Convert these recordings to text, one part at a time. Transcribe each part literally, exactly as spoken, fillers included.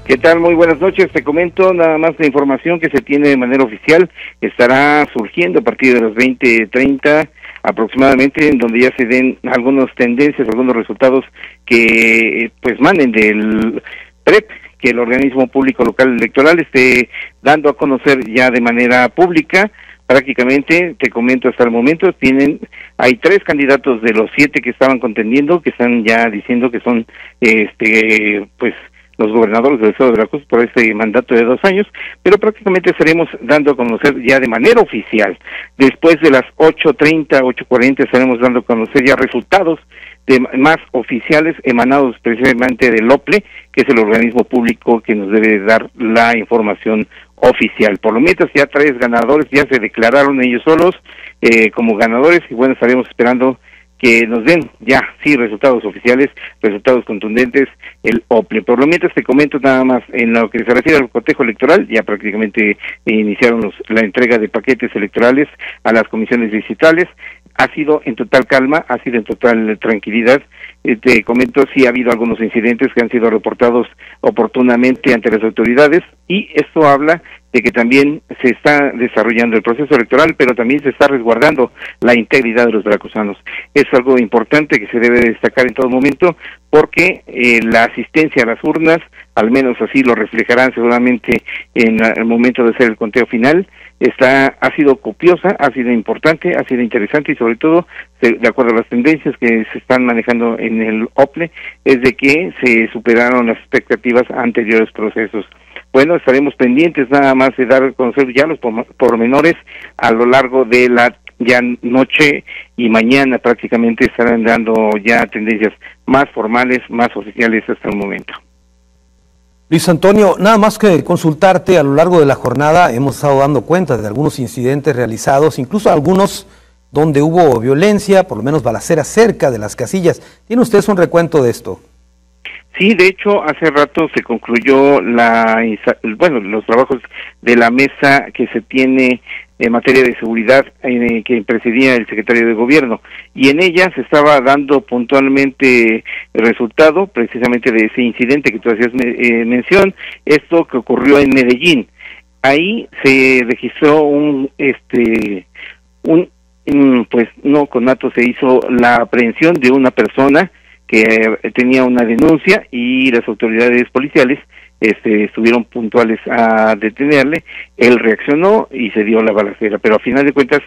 ¿Qué tal? Muy buenas noches. Te comento nada más la información que se tiene de manera oficial. Estará surgiendo a partir de las veinte treinta aproximadamente, en donde ya se den algunas tendencias, algunos resultados que pues manen del P R E P, que el organismo público local electoral esté dando a conocer ya de manera pública. Prácticamente, te comento, hasta el momento tienen, hay tres candidatos de los siete que estaban contendiendo, que están ya diciendo que son, este, pues, los gobernadores del estado de Veracruz por este mandato de dos años, pero prácticamente estaremos dando a conocer ya de manera oficial. Después de las ocho treinta, ocho cuarenta estaremos dando a conocer ya resultados de más oficiales emanados precisamente del O P L E, que es el organismo público que nos debe dar la información oficial. Por lo menos ya tres ganadores ya se declararon ellos solos eh, como ganadores, y bueno, estaremos esperando que nos den ya, sí, resultados oficiales, resultados contundentes, el O P L E. Por lo mientras te comento nada más, en lo que se refiere al cotejo electoral, ya prácticamente iniciaron los, la entrega de paquetes electorales a las comisiones distritales. Ha sido en total calma, ha sido en total tranquilidad. Eh, te comento, sí ha habido algunos incidentes que han sido reportados oportunamente ante las autoridades, y esto habla de que también se está desarrollando el proceso electoral, pero también se está resguardando la integridad de los veracruzanos. Es algo importante que se debe destacar en todo momento, porque eh, la asistencia a las urnas, al menos así lo reflejarán seguramente en el momento de hacer el conteo final, está ha sido copiosa, ha sido importante, ha sido interesante, y sobre todo, de acuerdo a las tendencias que se están manejando en el O P L E, es de que se superaron las expectativas a anteriores procesos. Bueno, estaremos pendientes nada más de dar a conocer ya los pormenores a lo largo de la ya noche y mañana. Prácticamente estarán dando ya tendencias más formales, más oficiales hasta el momento. Luis Antonio, nada más que consultarte, a lo largo de la jornada hemos estado dando cuenta de algunos incidentes realizados, incluso algunos donde hubo violencia, por lo menos balacera cerca de las casillas. ¿Tiene usted un recuento de esto? Sí, de hecho, hace rato se concluyó la, bueno, los trabajos de la mesa que se tiene en materia de seguridad eh, que presidía el secretario de Gobierno, y en ella se estaba dando puntualmente el resultado precisamente de ese incidente que tú hacías eh, mención, esto que ocurrió en Medellín. Ahí se registró un, este, un, un pues no conato, se hizo la aprehensión de una persona que tenía una denuncia, y las autoridades policiales este, estuvieron puntuales a detenerle. Él reaccionó y se dio la balacera, pero a final de cuentas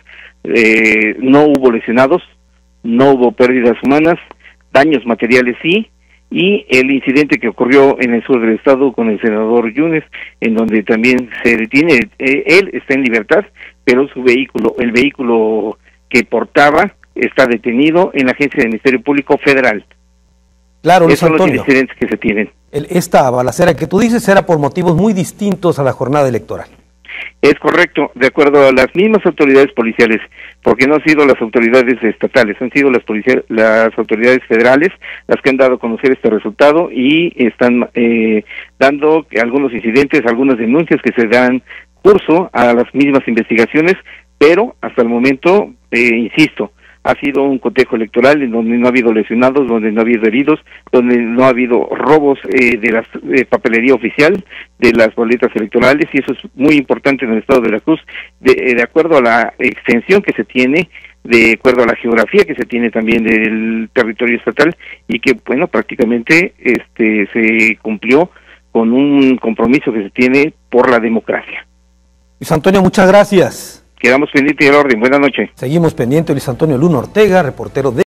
eh, no hubo lesionados, no hubo pérdidas humanas, daños materiales sí, y el incidente que ocurrió en el sur del estado con el senador Yunes, en donde también se detiene, eh, él está en libertad, pero su vehículo, el vehículo que portaba, está detenido en la agencia del Ministerio Público Federal. Claro, Luis Esos son Antonio, los incidentes que se tienen. El, esta balacera que tú dices era por motivos muy distintos a la jornada electoral. Es correcto, de acuerdo a las mismas autoridades policiales, porque no han sido las autoridades estatales, han sido las las autoridades federales las que han dado a conocer este resultado, y están eh, dando algunos incidentes, algunas denuncias que se dan curso a las mismas investigaciones, pero hasta el momento, eh, insisto, ha sido un cotejo electoral en donde no ha habido lesionados, donde no ha habido heridos, donde no ha habido robos eh, de la eh, papelería oficial, de las boletas electorales, y eso es muy importante en el estado de Veracruz, de, eh, de acuerdo a la extensión que se tiene, de acuerdo a la geografía que se tiene también del territorio estatal, y que, bueno, prácticamente este se cumplió con un compromiso que se tiene por la democracia. Luis Antonio, muchas gracias. Quedamos pendientes del orden. Buenas noches. Seguimos pendientes. Luis Antonio Luna Ortega, reportero de